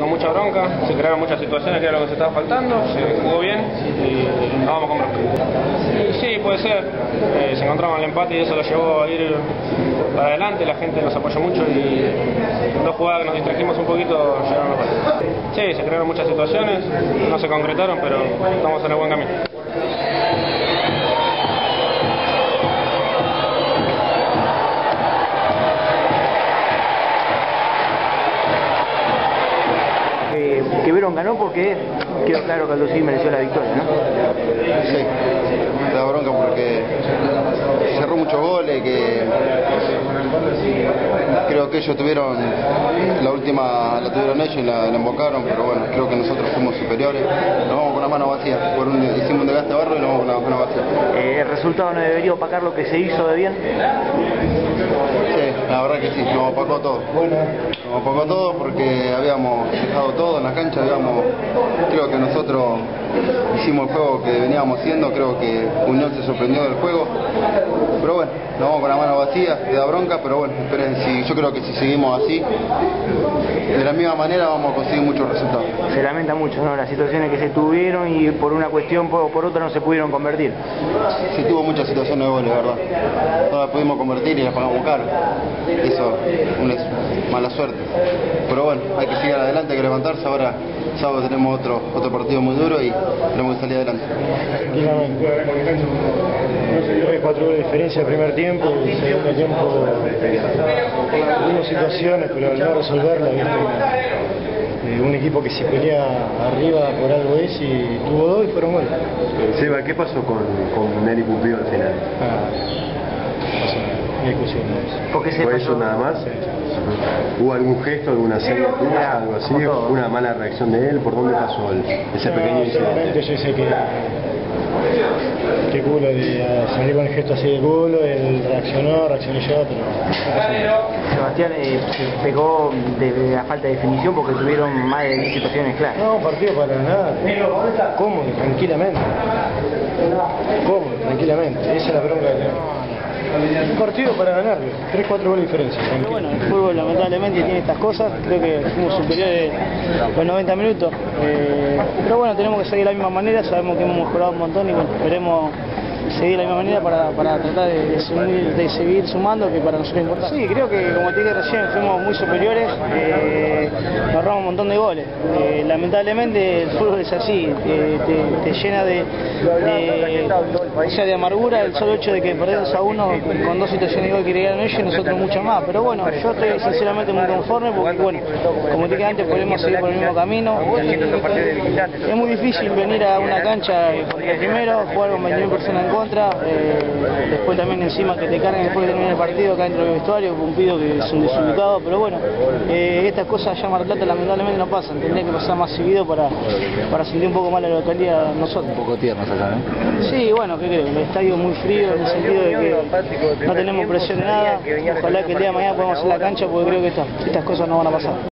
con mucha bronca, se crearon muchas situaciones que era lo que se estaba faltando, se jugó bien y nos vamos con bronca. Sí, puede ser, se encontramos el empate y eso lo llevó a ir para adelante, la gente nos apoyó mucho y dos jugadas que nos distrajimos un poquito llegaron a pasar. Sí, se crearon muchas situaciones, no se concretaron, pero estamos en el buen camino. Que Verón ganó porque quedó claro que Aldosivi mereció la victoria, ¿no? Sí, me da bronca porque cerró muchos goles, que creo que ellos tuvieron, la última la tuvieron ellos y la embocaron, pero bueno, creo que nosotros fuimos superiores, nos vamos con la mano vacía, hicimos un desgaste barro y nos vamos con la mano vacía. ¿El resultado no debería opacar lo que se hizo de bien? Sí, la verdad que sí, nos opacó todo. Nos opacó todo porque habíamos dejado todo en la cancha, creo que nosotros hicimos el juego que veníamos haciendo, creo que Unión se sorprendió del juego, pero bueno, nos vamos con la mano vacía, te da bronca, pero bueno, yo creo que si seguimos así, de la misma manera vamos a conseguir muchos resultados. Se lamenta mucho, ¿no?, las situaciones que se tuvieron y por una cuestión o por otra no se pudieron convertir. Sí, tuvo muchas situaciones de goles, ¿verdad? No las pudimos convertir y las pagamos caro. Eso es mala suerte. Pero bueno, hay que seguir adelante, hay que levantarse. Ahora sábado tenemos otro partido muy duro y tenemos que salir adelante. Tranquilamente. 3-4 goles de diferencia el primer tiempo, y el segundo tiempo hubo situaciones, pero al no resolverla, un equipo que se pelea arriba por algo es, y tuvo dos y fueron goles. Seba, ¿qué pasó con Nelly Pumpido al final? ¿Por ¿Fue eso nada más? Sí. ¿Hubo algún gesto, alguna señal tuya, algo así? ¿Una mala reacción de él? ¿Por dónde pasó ese pequeño incidente? Yo sé que culo de salir con el gesto así de culo, él reaccioné yo, pero... Sebastián, se pegó de la falta de definición porque tuvieron más de 10 situaciones claras. No, partido para nada, cómodo, tranquilamente. Esa es la bronca que tengo. Un partido para ganarlo, 3-4 goles de diferencia. Pero bueno, el fútbol lamentablemente tiene estas cosas, creo que fuimos superiores los 90 minutos, pero bueno, tenemos que seguir de la misma manera, sabemos que hemos mejorado un montón y bueno, esperemos seguir de la misma manera para tratar de seguir sumando, que para nosotros es importante. Sí, creo que como te dije recién, fuimos muy superiores, nos ahorramos un montón de goles. Lamentablemente el fútbol es así, te llena de amargura el solo hecho de que perdemos a uno con dos situaciones de gol que llegaron ellos y nosotros mucho más. Pero bueno, yo estoy sinceramente muy conforme porque bueno, como te dije antes, podemos seguir por el mismo camino. Es muy difícil venir a una cancha contra el primero, jugar con 20.000 personas en contra, después también encima que te carguen después de terminar el partido acá dentro del vestuario, Pumpido que es un desubicado, pero bueno, estas cosas allá en Mar del Plata lamentablemente no pasan, tendría que pasar más seguido para sentir un poco más la localidad nosotros. Un poco tiernos allá, ¿no? Sí, bueno, ¿qué creo? El estadio es muy frío en el sentido de que no tenemos presión de nada, ojalá que el día de mañana podamos hacer la cancha porque creo que estas cosas no van a pasar.